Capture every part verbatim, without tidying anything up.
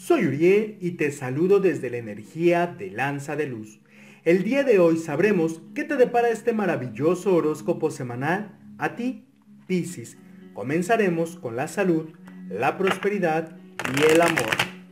Soy Uriel y te saludo desde la energía de Lanza de Luz. El día de hoy sabremos qué te depara este maravilloso horóscopo semanal a ti, Piscis. Comenzaremos con la salud, la prosperidad y el amor.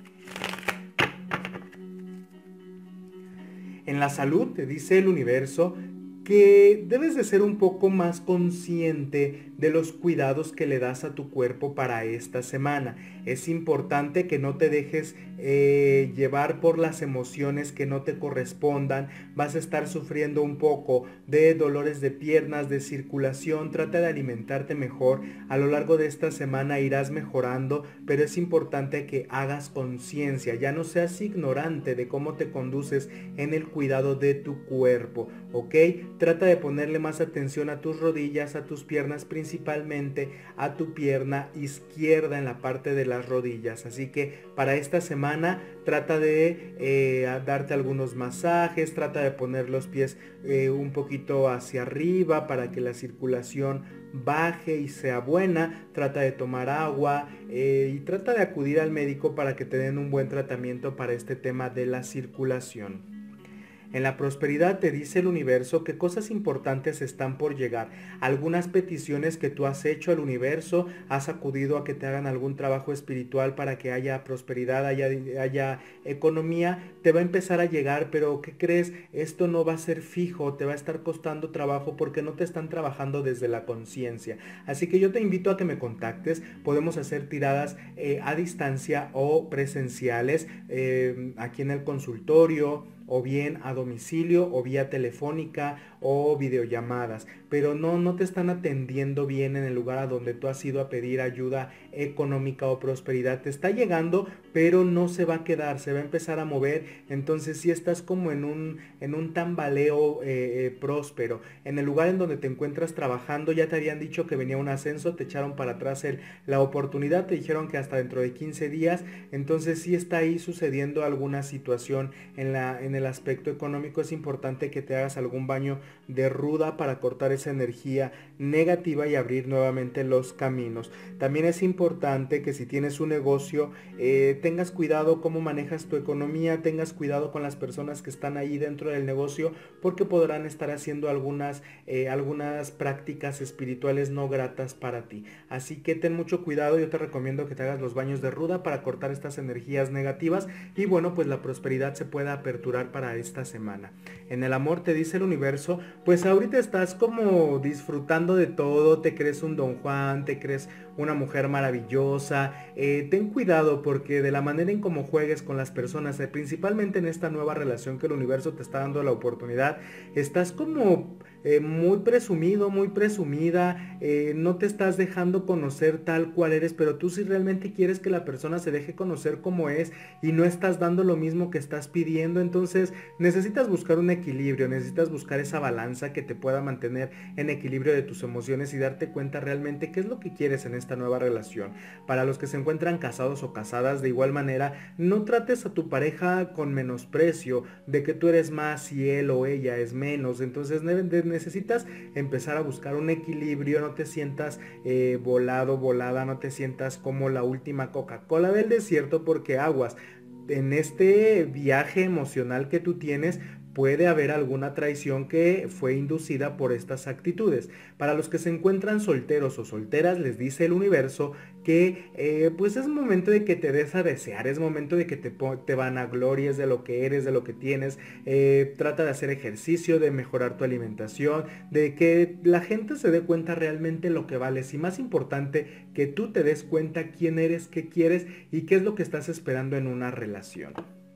En la salud te dice el universo que debes de ser un poco más consciente de los cuidados que le das a tu cuerpo para esta semana. Es importante que no te dejes eh, llevar por las emociones que no te correspondan. Vas a estar sufriendo un poco de dolores de piernas, de circulación. Trata de alimentarte mejor. A lo largo de esta semana irás mejorando, pero es importante que hagas conciencia. Ya no seas ignorante de cómo te conduces en el cuidado de tu cuerpo, ¿ok? Trata de ponerle más atención a tus rodillas, a tus piernas, principalmente a tu pierna izquierda en la parte de las rodillas. Así que para esta semana trata de eh, darte algunos masajes, trata de poner los pies eh, un poquito hacia arriba para que la circulación baje y sea buena. Trata de tomar agua eh, y trata de acudir al médico para que te den un buen tratamiento para este tema de la circulación. En la prosperidad te dice el universo que cosas importantes están por llegar. Algunas peticiones que tú has hecho al universo, has acudido a que te hagan algún trabajo espiritual para que haya prosperidad, haya, haya economía, te va a empezar a llegar, pero ¿qué crees? Esto no va a ser fijo, te va a estar costando trabajo porque no te están trabajando desde la conciencia. Así que yo te invito a que me contactes, podemos hacer tiradas eh, a distancia o presenciales, eh, aquí en el consultorio, o bien a domicilio o vía telefónica o videollamadas, pero no, no te están atendiendo bien en el lugar a donde tú has ido a pedir ayuda económica o prosperidad. Te está llegando, pero no se va a quedar, se va a empezar a mover. Entonces si estás como en un, en un tambaleo eh, eh, próspero. En el lugar en donde te encuentras trabajando ya te habían dicho que venía un ascenso, te echaron para atrás el, la oportunidad, te dijeron que hasta dentro de quince días. Entonces sí está ahí sucediendo alguna situación en la en el aspecto económico. Es importante que te hagas algún baño de ruda para cortar esa energía negativa y abrir nuevamente los caminos. También es importante que si tienes un negocio eh, tengas cuidado cómo manejas tu economía, tengas cuidado con las personas que están ahí dentro del negocio, porque podrán estar haciendo algunas eh, algunas prácticas espirituales no gratas para ti. Así que ten mucho cuidado. Yo te recomiendo que te hagas los baños de ruda para cortar estas energías negativas y bueno, pues la prosperidad se pueda aperturar para esta semana. En el amor te dice el universo, pues ahorita estás como disfrutando de todo, te crees un Don Juan, te crees una mujer maravillosa. Eh, ten cuidado porque de la manera en cómo juegues con las personas, eh, principalmente en esta nueva relación que el universo te está dando la oportunidad, estás como eh, muy presumido, muy presumida, eh, no te estás dejando conocer tal cual eres, pero tú sí realmente quieres que la persona se deje conocer como es y no estás dando lo mismo que estás pidiendo. Entonces necesitas buscar un equilibrio, necesitas buscar esa balanza que te pueda mantener en equilibrio de tus emociones y darte cuenta realmente qué es lo que quieres en esta nueva relación. Para los que se encuentran casados o casadas, de igual manera, no trates a tu pareja con menosprecio, de que tú eres más y él o ella es menos. Entonces necesitas empezar a buscar un equilibrio, no te sientas eh, volado, volada, no te sientas como la última Coca-Cola del desierto, porque aguas, en este viaje emocional que tú tienes puede haber alguna traición que fue inducida por estas actitudes. Para los que se encuentran solteros o solteras, les dice el universo que eh, pues es momento de que te des a desear, es momento de que te, te vanaglories de lo que eres, de lo que tienes. Eh, trata de hacer ejercicio, de mejorar tu alimentación, de que la gente se dé cuenta realmente lo que vales y, más importante, que tú te des cuenta quién eres, qué quieres y qué es lo que estás esperando en una relación.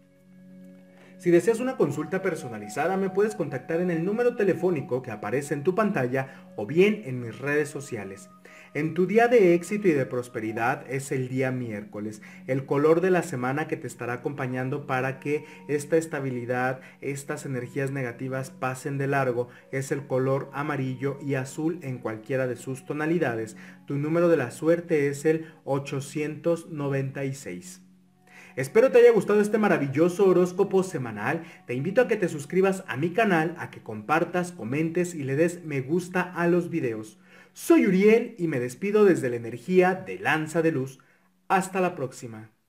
Si deseas una consulta personalizada, me puedes contactar en el número telefónico que aparece en tu pantalla o bien en mis redes sociales. En tu día de éxito y de prosperidad es el día miércoles, el color de la semana que te estará acompañando para que esta estabilidad, estas energías negativas pasen de largo, es el color amarillo y azul en cualquiera de sus tonalidades. Tu número de la suerte es el ochocientos noventa y seis. Espero te haya gustado este maravilloso horóscopo semanal. Te invito a que te suscribas a mi canal, a que compartas, comentes y le des me gusta a los videos. Soy Uriel y me despido desde la energía de Lanza de Luz. Hasta la próxima.